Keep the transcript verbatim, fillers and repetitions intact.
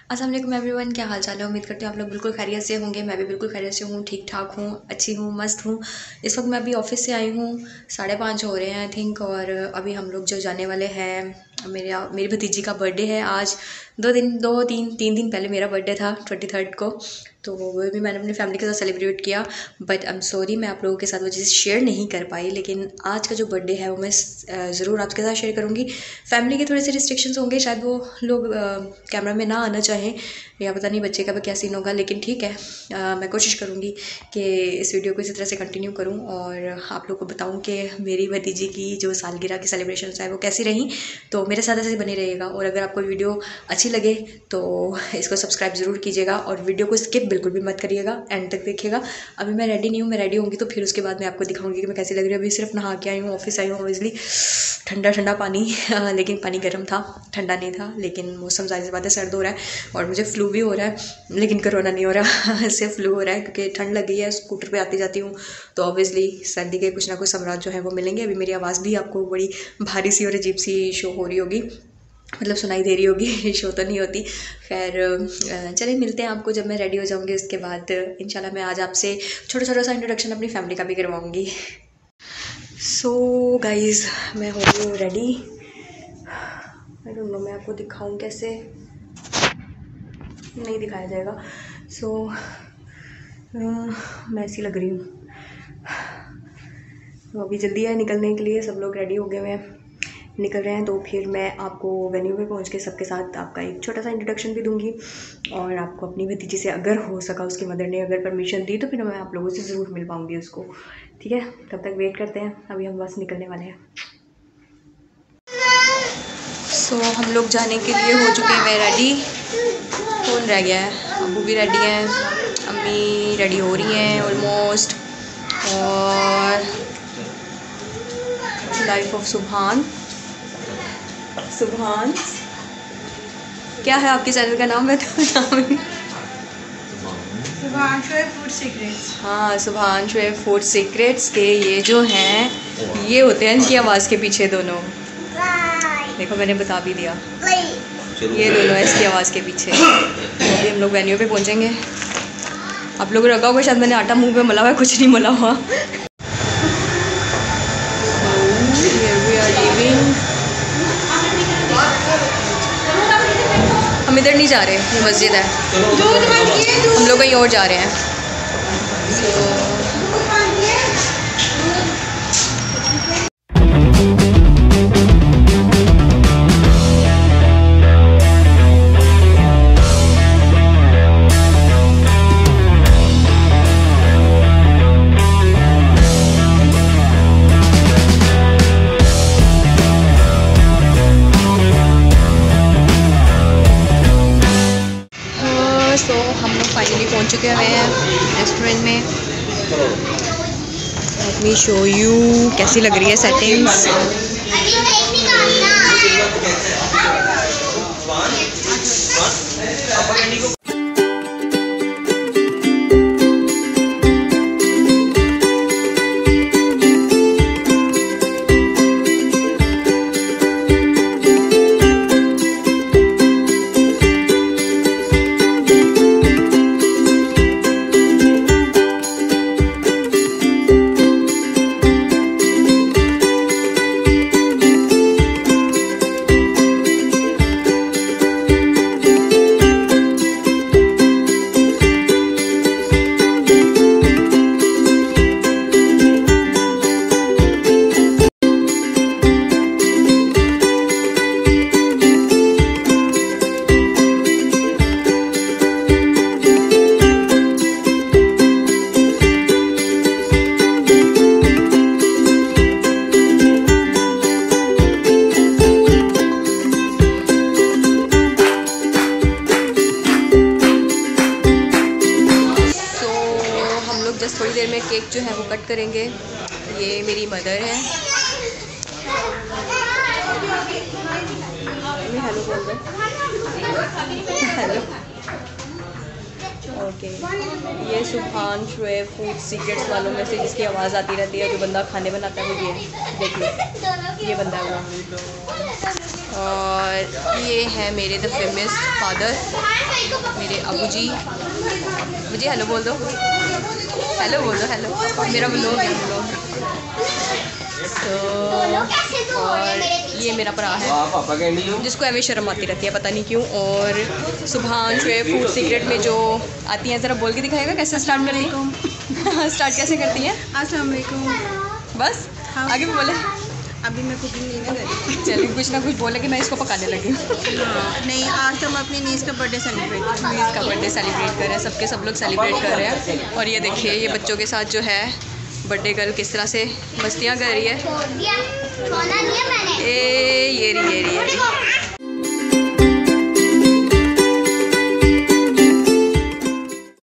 अस्सलाम वालेकुम एवरीवन, क्या हाल चाल है। उम्मीद करती हूँ आप लोग बिल्कुल खैरियत से होंगे। मैं भी बिल्कुल खैरियत से हूँ, ठीक ठाक हूँ, अच्छी हूँ, मस्त हूँ। इस वक्त मैं अभी ऑफिस से आई हूँ, साढ़े पाँच हो रहे हैं आई थिंक। और अभी हम लोग जो जाने वाले हैं, मेरे मेरी भतीजी का बर्थडे है आज। दो दिन दो तीन तीन दिन पहले मेरा बर्थडे था, ट्वेंटी थर्ड को। तो वो भी मैंने अपनी फैमिली के साथ सेलिब्रेट किया। बट आई एम सॉरी, मैं आप लोगों के साथ वो चीज़ शेयर नहीं कर पाई। लेकिन आज का जो बर्थडे है वो मैं ज़रूर आपके साथ शेयर करूँगी। फैमिली के थोड़े से रिस्ट्रिक्शंस होंगे, शायद वो लोग कैमरा में ना आना चाहें, या पता नहीं बच्चे का भी क्या सीन होगा। लेकिन ठीक है, आ, मैं कोशिश करूँगी कि इस वीडियो को इसी तरह से कंटिन्यू करूँ और आप लोग को बताऊँ कि मेरी भतीजी की जो सालगिरह की सेलिब्रेशन है वो कैसी रही। तो मेरे साथ ऐसे बने रहिएगा। और अगर आपको वीडियो अच्छी लगे तो इसको सब्सक्राइब ज़रूर कीजिएगा और वीडियो को स्किप बिल्कुल भी मत करिएगा, एंड तक देखिएगा। अभी मैं रेडी नहीं हूँ, मैं रेडी होंगी तो फिर उसके बाद मैं आपको दिखाऊंगी कि मैं कैसी लग रही हूँ। अभी सिर्फ नहा के आई हूँ, ऑफिस आई हूँ, ऑब्वियसली ठंडा ठंडा पानी लेकिन पानी गर्म था, ठंडा नहीं था। लेकिन मौसम ज़ाहिर सी बात है सर्द हो रहा है और मुझे फ्लू भी हो रहा है, लेकिन कोरोना नहीं हो रहा सिर्फ फ्लू हो रहा है क्योंकि ठंड लग गई है। स्कूटर पे आती जाती हूँ तो ऑब्वियसली सर्दी के कुछ ना कुछ समराज जो है वो मिलेंगे। अभी मेरी आवाज़ भी आपको बड़ी भारी सी और अजीब सी शो हो रही होगी, मतलब सुनाई दे रही होगी, शो तो नहीं होती। खैर चलिए मिलते हैं आपको जब मैं रेडी हो जाऊंगी। उसके बाद इंशाल्लाह मैं आज आपसे छोटा छोटा सा इंट्रोडक्शन अपनी फैमिली का भी करवाऊंगी। सो गाइज़, मैं हो गई हूँ रेडी। आई डोंट नो मैं आपको दिखाऊं कैसे, नहीं दिखाया जाएगा। सो so, मैं ऐसी लग रही हूँ। तो अभी जल्दी है निकलने के लिए, सब लोग रेडी हो गए हुए हैं, निकल रहे हैं। तो फिर मैं आपको वेन्यू पे पहुंच के सबके साथ आपका एक छोटा सा इंट्रोडक्शन भी दूंगी और आपको अपनी भतीजी से, अगर हो सका, उसकी मदर ने अगर परमिशन दी तो फिर मैं आप लोगों से ज़रूर मिल पाऊंगी उसको। ठीक है, तब तक वेट करते हैं, अभी हम बस निकलने वाले हैं। सो so, हम लोग जाने के लिए हो चुके हैं रेडी। कौन रह गया है? अबू भी रेडी हैं, अम्मी रेडी हो रही हैं ऑलमोस्ट। और लाइफ ऑफ सुभान सुभान क्या है आपके चैनल का नाम? बताओ नाम। सुभान शोएब फूड सीक्रेट्स। हाँ, सुभान शोएब फूड सीक्रेट्स के ये जो हैं, ये होते हैं इनकी आवाज़ के पीछे दोनों। देखो मैंने बता भी दिया, ये दोनों है इसकी आवाज़ के पीछे। तो अभी हम लोग वेन्यू पे पहुंचेंगे। आप लोगों को लगा होगा शायद मैंने आटा मुंह पे मला हुआ है, कुछ नहीं मला हुआ। हम इधर नहीं जा रहे, ये मस्जिद है, हम लोग कहीं और जा रहे हैं। so, तो हम लोग फाइनली पहुंच चुके हुए हैं रेस्टोरेंट में। लेट मी शो यू कैसी लग रही है सेटिंग्स। थोड़ी देर में केक जो है वो कट करेंगे। ये मेरी मदर है, हेलो बोल रहे, हेलो। ओके, ये सुभान शोएब फूड सीक्रेट्स वालों में से जिसकी आवाज़ आती रहती है, जो बंदा खाने बनाता है वो ये देखिए, ये बंदा है वो। और ये है मेरे द फेमस फादर, मेरे अबू जी। मुझे हेलो बोल दो, हेलो बोल दो, हेलो। मेरा व्लॉग है व्लॉग। तो और ये मेरा भरा है जिसको हमें शर्म आती रहती है पता नहीं क्यों। और सुभान शोएब फूड सीक्रेट में जो आती हैं, ज़रा बोल के दिखाएगा कैसे स्टार्ट करती हूँ। स्टार्ट कैसे करती हैं? अस्सलाम वालेकुम। बस हाँ। आगे भी बोले। अभी मैं कुकिंग नहीं ना करी। चलिए कुछ ना कुछ बोले कि मैं इसको पकाने लगी हूँ। हाँ, नहीं आज तो हम अपनी नीज़ का बर्थडे सेलिब्रेट कर रहे हैं। नीज़ का बर्थडे सेलिब्रेट कर रहे हैं, सबके सब लोग सेलिब्रेट कर रहे हैं। और ये देखिए ये बच्चों के साथ जो है बर्थडे गर्ल किस तरह से मस्तियाँ कर रही है। ए ये रही ये रही ये रही